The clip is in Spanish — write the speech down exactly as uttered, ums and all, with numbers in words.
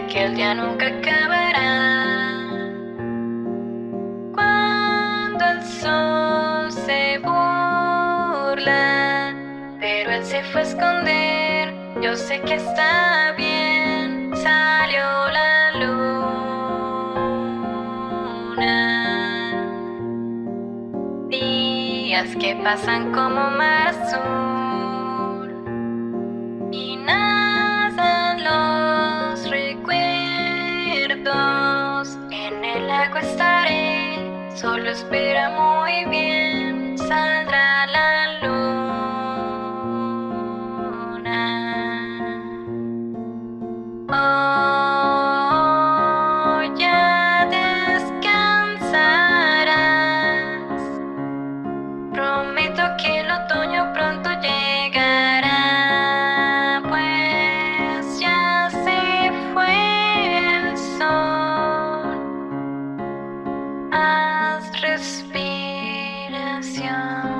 sé que el día nunca acabará. Cuando el sol se burla, pero él se fue a esconder. Yo sé que está bien, salió la luna. Días que pasan como mar azul y nacen los recuerdos. En el lago estaré, solo espera muy bien, saldrá la luna. Oh, ya descansarás. Prometo que el otoño pronto llegará, pues ya se fue el sol. Haz respiración.